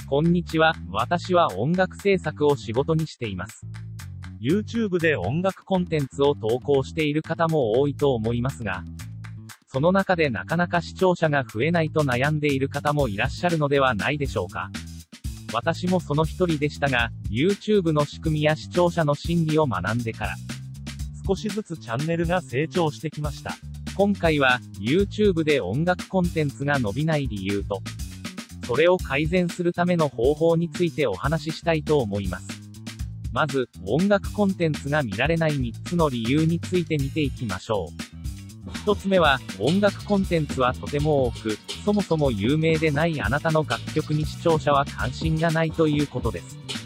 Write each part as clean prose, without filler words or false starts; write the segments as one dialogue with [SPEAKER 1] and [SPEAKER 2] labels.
[SPEAKER 1] こんにちは。私は音楽制作を仕事にしています。YouTube で音楽コンテンツを投稿している方も多いと思いますが、その中でなかなか視聴者が増えないと悩んでいる方もいらっしゃるのではないでしょうか。私もその一人でしたが、YouTube の仕組みや視聴者の心理を学んでから、少しずつチャンネルが成長してきました。今回は、YouTube で音楽コンテンツが伸びない理由と、それを改善するための方法についてお話ししたいと思います。まず、音楽コンテンツが見られない3つの理由について見ていきましょう。1つ目は、音楽コンテンツはとても多く、そもそも有名でないあなたの楽曲に視聴者は関心がないということです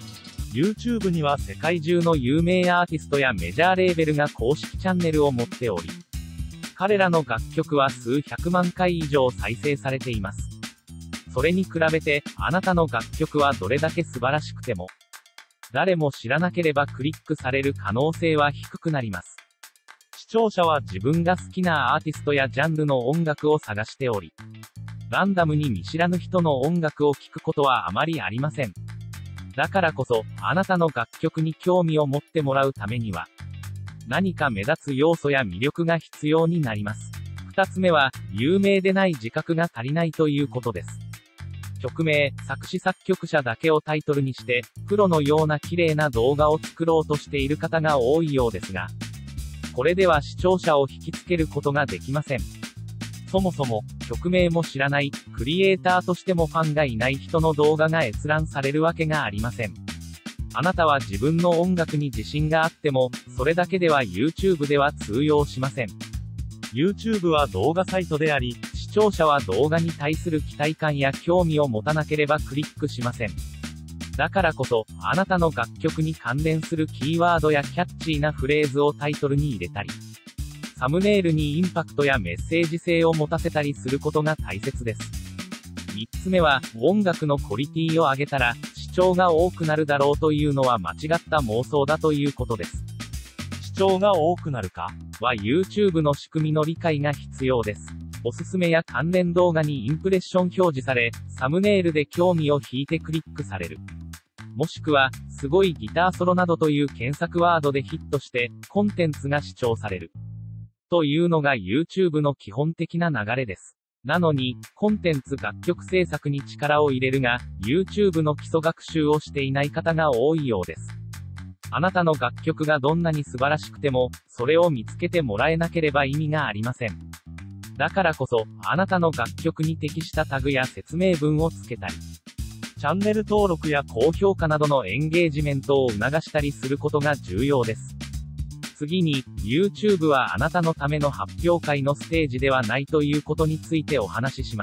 [SPEAKER 1] 。YouTube には世界中の有名アーティストやメジャーレーベルが公式チャンネルを持っており、彼らの楽曲は数百万回以上再生されています。それに比べて、あなたの楽曲はどれだけ素晴らしくても、誰も知らなければクリックされる可能性は低くなります。視聴者は自分が好きなアーティストやジャンルの音楽を探しており、ランダムに見知らぬ人の音楽を聴くことはあまりありません。だからこそ、あなたの楽曲に興味を持ってもらうためには、何か目立つ要素や魅力が必要になります。2つ目は、有名でない自覚が足りないということです。曲名、作詞作曲者だけをタイトルにして、プロのような綺麗な動画を作ろうとしている方が多いようですが、これでは視聴者を引きつけることができません。そもそも、曲名も知らない、クリエイターとしてもファンがいない人の動画が閲覧されるわけがありません。あなたは自分の音楽に自信があっても、それだけでは YouTube では通用しません。YouTube は動画サイトであり、視聴者は動画に対する期待感や興味を持たなければクリックしません。だからこそ、あなたの楽曲に関連するキーワードやキャッチーなフレーズをタイトルに入れたり、サムネイルにインパクトやメッセージ性を持たせたりすることが大切です。3つ目は、音楽のクオリティを上げたら、視聴が多くなるだろうというのは間違った妄想だということです。視聴が多くなるかは YouTube の仕組みの理解が必要です。おすすめや関連動画にインプレッション表示され、サムネイルで興味を引いてクリックされる。もしくは、すごいギターソロなどという検索ワードでヒットして、コンテンツが視聴される。というのが YouTube の基本的な流れです。なのに、コンテンツ楽曲制作に力を入れるが、YouTube の基礎学習をしていない方が多いようです。あなたの楽曲がどんなに素晴らしくても、それを見つけてもらえなければ意味がありません。だからこそ、あなたの楽曲に適したタグや説明文をつけたり、チャンネル登録や高評価などのエンゲージメントを促したりすることが重要です。次に、YouTube はあなたのための発表会のステージではないということについてお話しします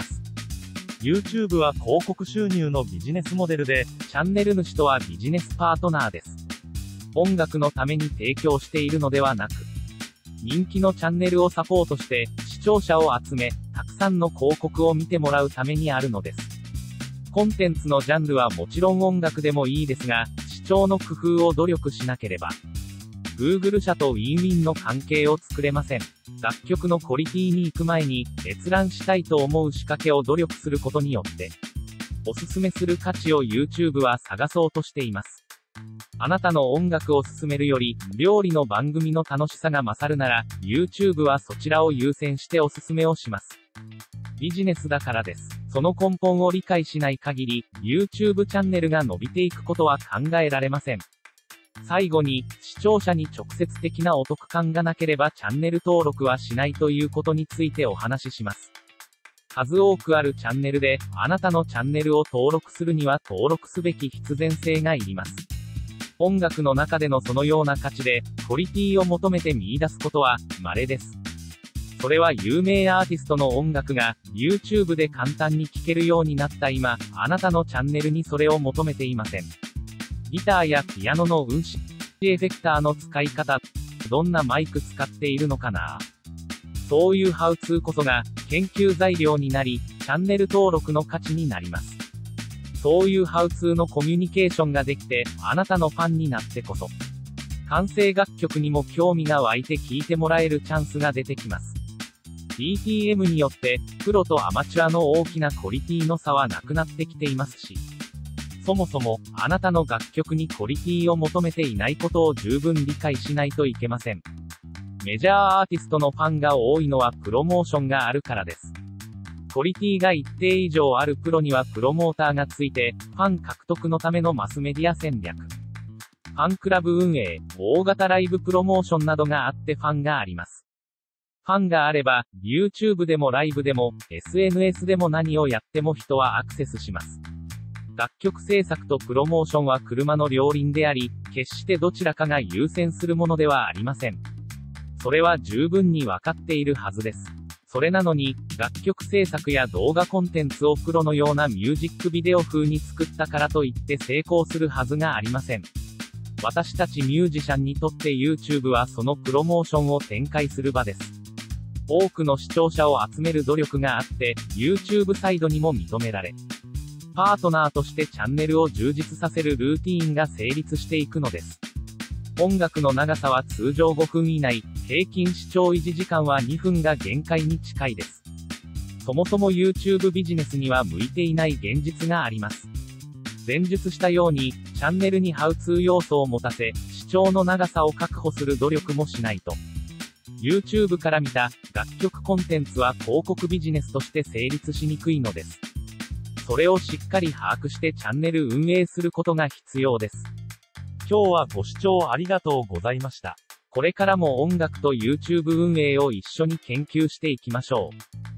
[SPEAKER 1] 。YouTube は広告収入のビジネスモデルで、チャンネル主とはビジネスパートナーです。音楽のために提供しているのではなく、人気のチャンネルをサポートして、視聴者を集め、たくさんの広告を見てもらうためにあるのです。コンテンツのジャンルはもちろん音楽でもいいですが、視聴の工夫を努力しなければ、Google 社とウィンウィンの関係を作れません。楽曲のクオリティに行く前に、閲覧したいと思う仕掛けを努力することによって、おすすめする価値を YouTube は探そうとしています。あなたの音楽を進めるより、料理の番組の楽しさが勝るなら、YouTube はそちらを優先しておすすめをします。ビジネスだからです。その根本を理解しない限り、YouTube チャンネルが伸びていくことは考えられません。最後に、視聴者に直接的なお得感がなければチャンネル登録はしないということについてお話しします。数多くあるチャンネルで、あなたのチャンネルを登録するには登録すべき必然性がいります。音楽の中でのそのような価値で、クオリティを求めて見出すことは、稀です。それは有名アーティストの音楽が、YouTube で簡単に聴けるようになった今、あなたのチャンネルにそれを求めていません。ギターやピアノの運指エフェクターの使い方、どんなマイク使っているのかな。そういうハウツーこそが、研究材料になり、チャンネル登録の価値になります。そういうハウツーのコミュニケーションができて、あなたのファンになってこそ、完成楽曲にも興味が湧いて聴いてもらえるチャンスが出てきます。DTM によって、プロとアマチュアの大きなクオリティの差はなくなってきていますし、 そもそも、あなたの楽曲にクオリティを求めていないことを十分理解しないといけません。メジャーアーティストのファンが多いのはプロモーションがあるからです。クオリティが一定以上あるプロにはプロモーターがついて、ファン獲得のためのマスメディア戦略。ファンクラブ運営、大型ライブプロモーションなどがあってファンがあります。ファンがあれば、YouTube でもライブでも、SNS でも何をやっても人はアクセスします。楽曲制作とプロモーションは車の両輪であり、決してどちらかが優先するものではありません。それは十分にわかっているはずです。それなのに、楽曲制作や動画コンテンツをプロのようなミュージックビデオ風に作ったからといって成功するはずがありません。私たちミュージシャンにとって YouTube はそのプロモーションを展開する場です。多くの視聴者を集める努力があって、YouTube サイドにも認められ、パートナーとしてチャンネルを充実させるルーティーンが成立していくのです。音楽の長さは通常5分以内、平均視聴維持時間は2分が限界に近いです。そもそも YouTube ビジネスには向いていない現実があります。前述したように、チャンネルにハウツー要素を持たせ、視聴の長さを確保する努力もしないと。YouTube から見た楽曲コンテンツは広告ビジネスとして成立しにくいのです。それをしっかり把握してチャンネル運営することが必要です。
[SPEAKER 2] 今日はご視聴ありがとうございました。
[SPEAKER 1] これからも音楽と YouTube 運営を一緒に研究していきましょう。